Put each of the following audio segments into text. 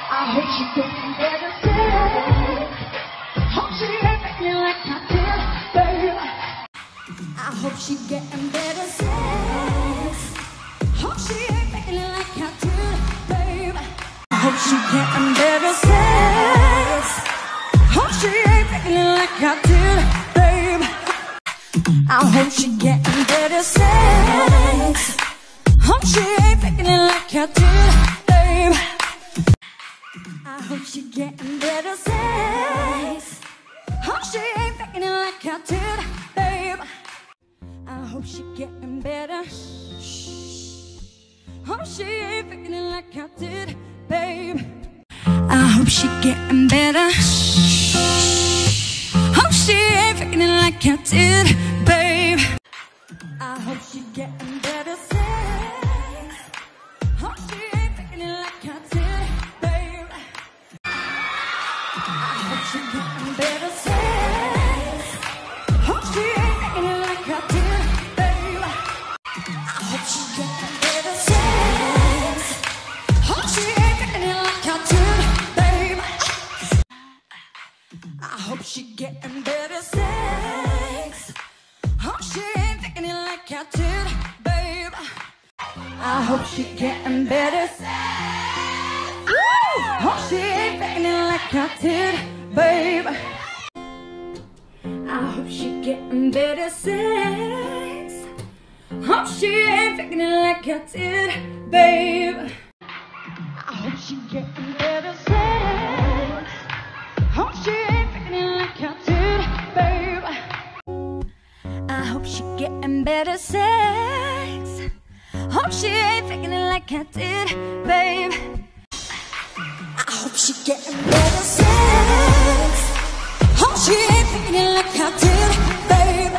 I hope she getting better sex. Hope she ain't making like I did, babe. I hope she getting better sex. Hope she ain't making it like I did, babe. I hope she getting better sex. Hope she ain't making it like I did, babe. I hope she getting better sex. Hope she ain't making it like I did, babe. I hope she getting better sex. Hope she ain't making it like I did, babe. I hope she getting better. Hope she ain't making it like I did, babe. I hope she getting better. Hope she ain't making it like I did, babe. I hope she getting better sex. Hope she ain't making it like I did, babe. I hope she getting better sex. Hope she ain't making it like I did, babe. I hope she getting better sex. Hope she ain't making it like I did, babe. I hope she getting better sex. Hope she ain't making it like I did, babe. I hope she getting better sex. Hope she ain't making it like I did, babe. I hope she getting better sex. Hope she ain't making it like I did, babe. I hope she getting better sex. Hope she ain't making it like I did, babe. I hope she getting better sex. Hope she ain't faking it like I did, babe. I hope she getting better sex. Hope she ain't faking it like I did, babe.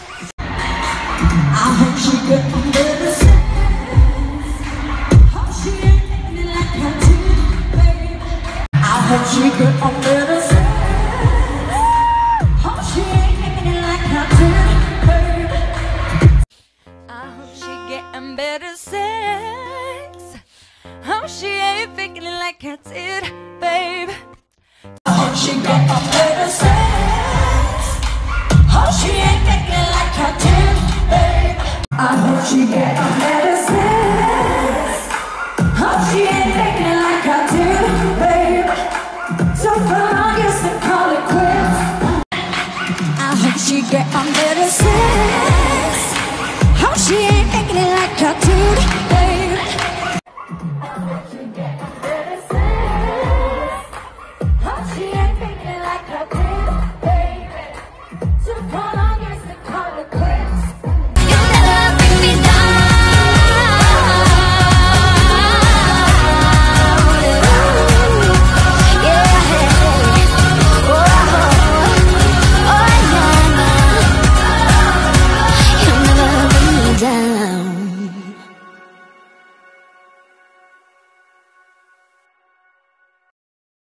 I hope she getting better sex. Hope she ain't faking it like I did, babe. I hope she getting better sex. Hope she ain't faking it like I did, babe. I hope she getting better sex. Hope she ain't faking it like I did, babe. I hope she getting better sex. Hope she ain't faking it like I did, babe. I hope she getting better